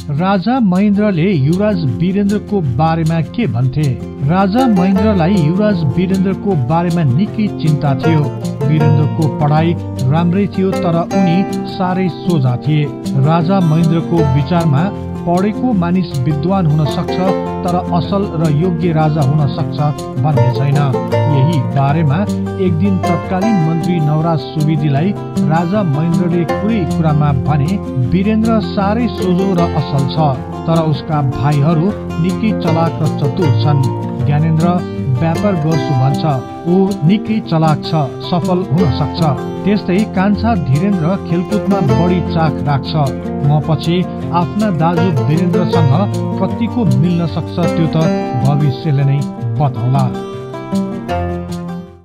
राजा महेन्द्रले युवराज वीरेन्द्रको बारेमा के भन्थे? राजा महेन्द्रलाई युवराज वीरेन्द्रको बारेमा निकै चिन्ता थियो। वीरेन्द्रको पढाइ राम्रै थियो, तर उनी साह्रै सोझा थिए। राजा महेन्द्रको विचारमा पढेको मानिस विद्वान हुन सक्छ, तर असल र योग्य राजा हुन सक्छ भन्ने छैन। यही बारेमा एक दिन तत्कालीन मन्त्री नवराज सुवेदीलाई राजा महेन्द्रले कुरै कुरामा भने, वीरेन्द्र साह्रै सोझो र असल छ, तर उसका भाइहरू निकै चलाक र चतुर छन्। ज्ञानेन्द्र व्यापार गर्छु भन्छ, ऊ निकै चलाक छ, सफल हुन सक्छ। त्यस्तै कान्छा धीरेन्द्र खेलकुदमा बढी चाख राख्छ। म पछि आफ्ना दाजु वीरेन्द्रसँग कतिको मिल्न सक्छ त्यो त भविष्यले नै बताउला।